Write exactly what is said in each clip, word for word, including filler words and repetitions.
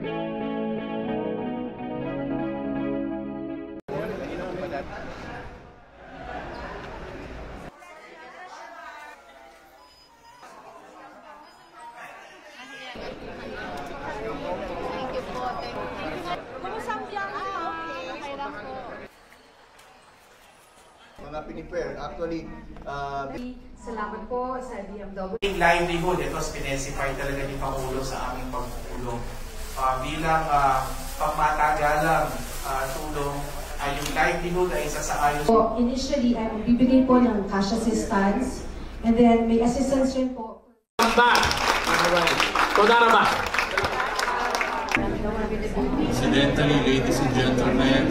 Mga piniper, actually, uh, salamat po sa D M W. Livelihood, ito specify talaga ni Pangulo sa aming pagtulong. Uh, bilang uh, pagmatagalang uh, tulong, uh, yung livelihood ay isa sa ayos. So, initially, ay um, bibigay po ng cash assistance, and then may assistance rin po. Incidentally, ladies and gentlemen,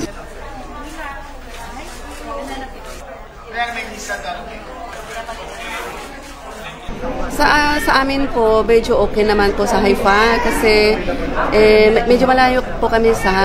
Sa, uh, sa amin po, medyo okay naman po sa Haifa kasi eh, medyo malayo po kami sa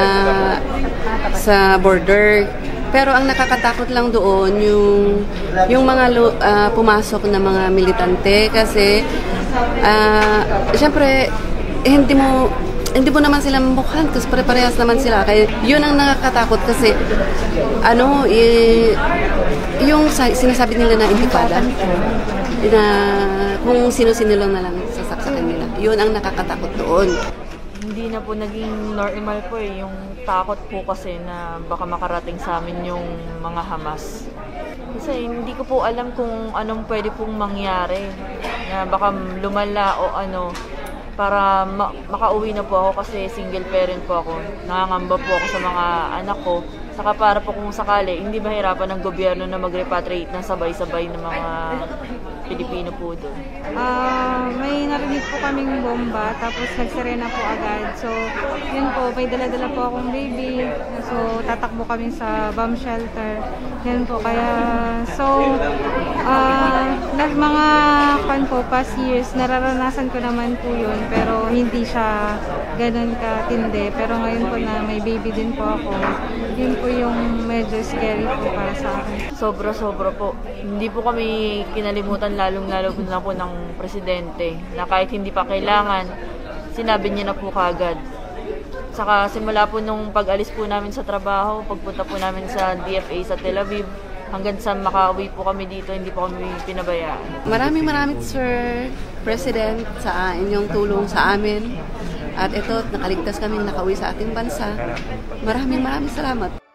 sa border. Pero ang nakakatakot lang doon yung yung mga uh, pumasok na mga militante kasi uh, siyempre eh, hindi mo hindi mo naman sila mukhaan kasi pare-parehas naman sila. Kaya yun ang nakakatakot kasi ano eh, yung sinasabi nila na intifada na kung sino-sino lang na lang sasaksakan nila. Yun ang nakakatakot doon. Hindi na po naging normal po eh. Yung takot po kasi na baka makarating sa amin yung mga Hamas. Kasi hindi ko po alam kung anong pwede pong mangyari. Na baka lumala o ano para ma makauwi na po ako kasi single parent po ako. Nangangamba po ako sa mga anak ko. Saka para po kung sakali, hindi mahirapan ng gobyerno na mag-repatriate ng sabay-sabay ng mga Pilipino po doon. Uh, may narinig po kaming bomba, tapos nagsirena po agad. So, yun po, may dala-dala po akong baby. So, tatakbo kami sa bomb shelter. Yan po, kaya, so, uh, nas mga pan po, past years, nararanasan ko naman po yun, pero hindi siya ganun katindi. Pero ngayon po na may baby din po ako, yun po yung medyo scary po para sa akin. Sobra-sobra po. Hindi po kami kinalimutan lalong-lalo na po ng presidente na kahit hindi pa kailangan, sinabi niya na po kagad. Saka simula po nung pag-alis po namin sa trabaho, pagpunta po namin sa D F A sa Tel Aviv, hanggang sa makauwi po kami dito, hindi po kami pinabayaan. Maraming maraming Sir President sa inyong tulong sa amin. At ito, nakaligtas kaming nakauwi sa ating bansa. Maraming maraming salamat.